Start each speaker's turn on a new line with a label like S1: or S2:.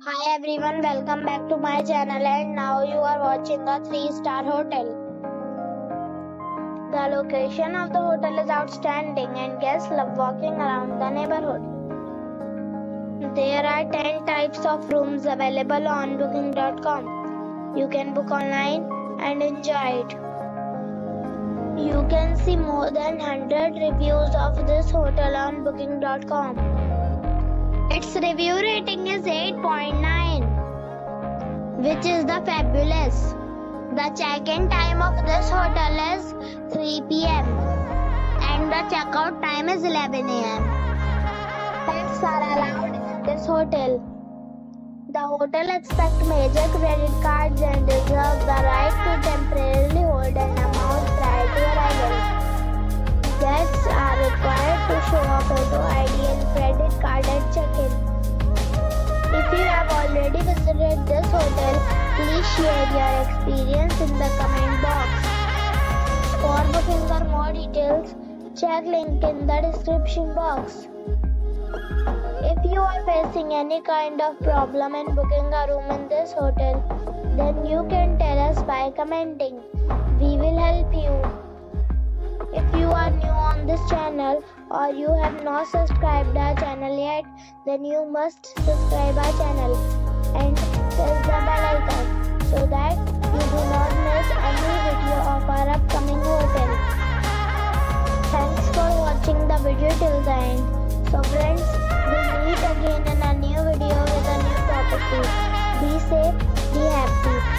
S1: Hi everyone, welcome back to my channel and now you are watching a 3-star hotel. The location of the hotel is outstanding and guests love walking around the neighborhood. There are 10 types of rooms available on booking.com. You can book online and enjoy it. You can see more than 100 reviews of this hotel on booking.com. Its review rating is 8.9, which is the fabulous. The check-in time of this hotel is 3 p.m. and the checkout time is 11 a.m. Pets are allowed in this hotel. The hotel accepts major credit cards and reserves the right to temporarily hold an amount prior to arrival. Guests are required to show a photo ID and credit card at check-in. If you have already visited this hotel, please share your experience in the comment box. For booking or more details, check link in the description box. If you are facing any kind of problem in booking a room in this hotel, then you can tell us by commenting. We will help you. If you are new on this channel or you have not subscribed our channel yet, then you must subscribe our channel and press the bell icon so that you do not miss any video of our upcoming hotel. Thanks for watching the video till the end. So friends, we'll meet again in a new video with a new property. Be safe, be happy.